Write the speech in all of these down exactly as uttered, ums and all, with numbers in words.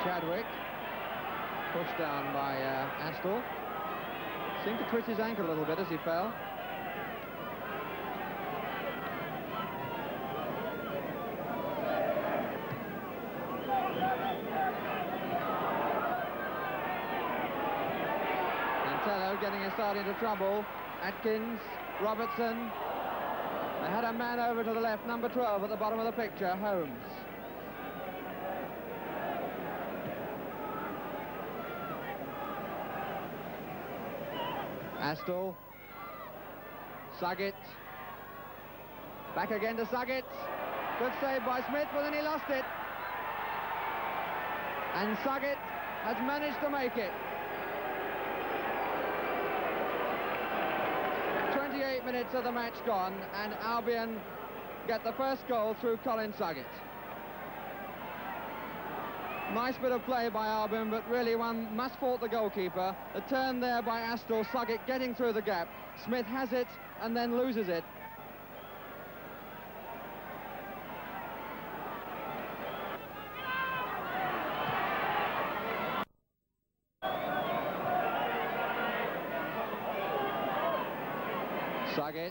Chadwick, pushed down by uh, Astle. Seemed to twist his ankle a little bit as he fell. Mantello getting his start into trouble. Atkins, Robertson. They had a man over to the left, number twelve at the bottom of the picture, Holmes. Astle, Suggett, back again to Suggett, good save by Smith, but then he lost it. And Suggett has managed to make it. twenty-eight minutes of the match gone, and Albion get the first goal through Colin Suggett. Nice bit of play by Albion, but really one must fault the goalkeeper. The turn there by Astle, Suggett getting through the gap. Smith has it and then loses it. Suggett.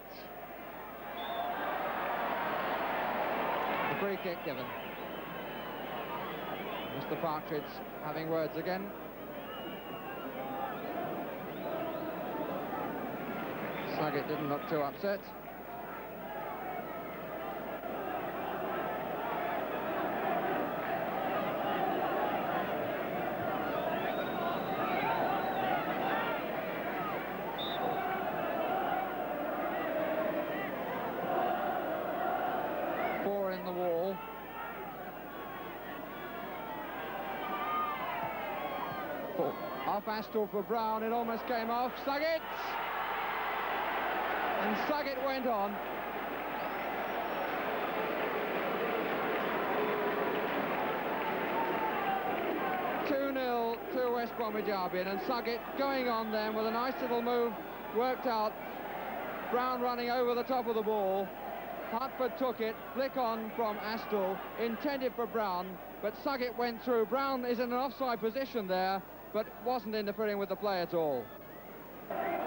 The free kick given. Mister Partridge having words again. Suggett didn't look too upset. Four in the wall. Off Astle for Brown, it almost came off. Suggett! And Suggett went on. two nil to West Bromwich Albion, and Suggett going on then with a nice little move worked out. Brown running over the top of the ball. Hartford took it, flick on from Astle, intended for Brown, but Suggett went through. Brown is in an offside position there, but wasn't interfering with the play at all.